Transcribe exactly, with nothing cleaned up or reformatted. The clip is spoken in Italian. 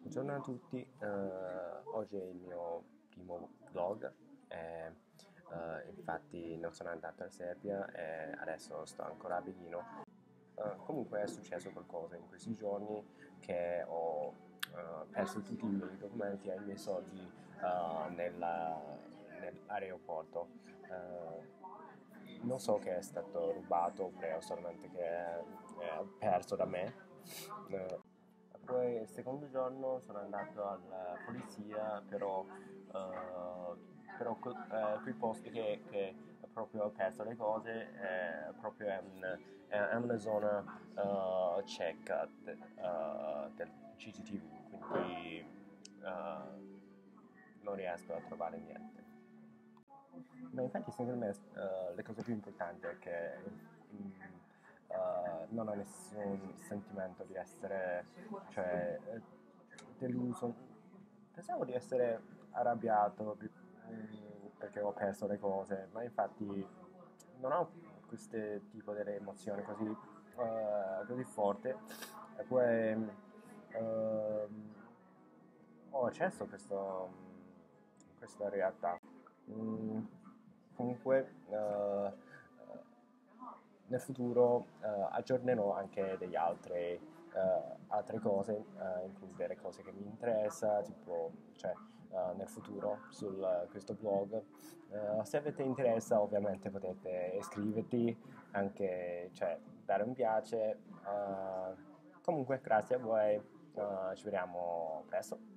Buongiorno a tutti, eh, oggi è il mio primo vlog e eh, infatti non sono andato in Serbia e adesso sto ancora a Berlino. Eh, comunque è successo qualcosa in questi giorni che ho eh, perso tutti i miei documenti e i miei soldi eh, nella- nell'aeroporto. Eh, non so che è stato rubato oppure solamente che è, è perso da me. Eh, Poi il secondo giorno sono andato alla polizia, però, eh, però que- eh, quei posti che, che proprio ho perso le cose è proprio è, un- è- è una zona eh, cieca de- eh, del C C T V, quindi eh, non riesco a trovare niente. Ma infatti secondo me eh, le cose più importanti è che mm, eh, non ho nessun sentimento di essere, cioè, eh, deluso. Pensavo di essere arrabbiato pi- mm, perché ho perso le cose, ma infatti non ho questo tipo di emozioni così, eh, così forti. E poi ehm, ho accesso a questo, questa realtà. Mm, Comunque, eh, nel futuro eh, aggiornerò anche delle altre, eh, altre cose, eh, includere cose che mi interessa, tipo, cioè, eh, nel futuro su questo blog. Eh, se avete interesse, ovviamente potete iscriverti, anche, cioè, dare un piace. Eh, comunque, grazie a voi, eh, ci vediamo presto.